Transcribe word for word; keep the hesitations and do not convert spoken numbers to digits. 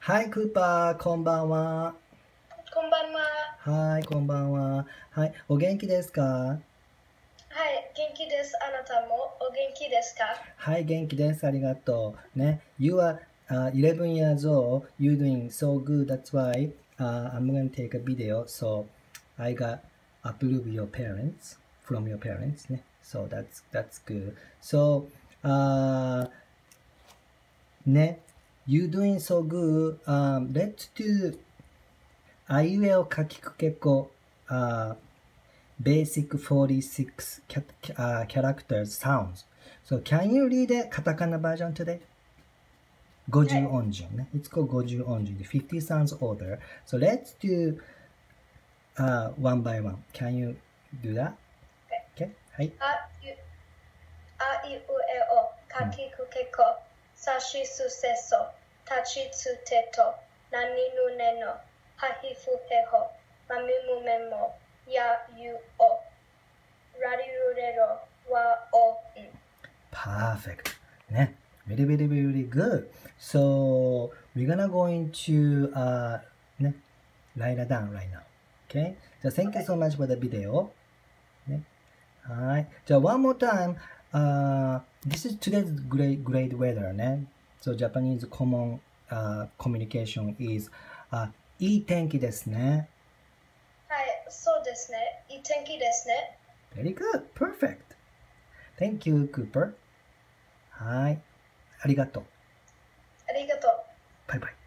はい、クーパー、こんばんは。 こんばんは。 はい、こんばんは。はい、お元気ですか？ はい、元気です。あなたもお元気ですか？ はい、元気です。ありがとう。ね、You are uh, eleven years old. You're doing so good. That's why uh, I'm going to take a video. So I got approve your parents from your parents. ね。So that's that's good. So uh, ね、You doing so good. Um, let's do あいうえおかきくけこ、uh, basic forty-six uh, characters sounds. So can you read the katakana version today? ごじゅう音順ね。It's called ごじゅう音順 fifty sounds order. So let's do uh, one by one. Can you do that? Okay. はい。 あいうあいうえおかきくけこさしすせそたちつてとなにぬねのはひふへほまみむめもやゆおらりるれろわおん Perfect. ね。Very, very, very good. So we're gonna go into uh, ね。write it down right now. Okay? So thank you so much for the video. ね。はい。じゃあ、one more time. Uh, this is today's great, great weather ね。So Japanese common、uh, communication is、uh, いい天気ですね。 はい、そうですね。いい天気ですね。 Very good. Perfect. Thank you, Cooper. はい。ありがとう。 ありがとう。 バイバイ。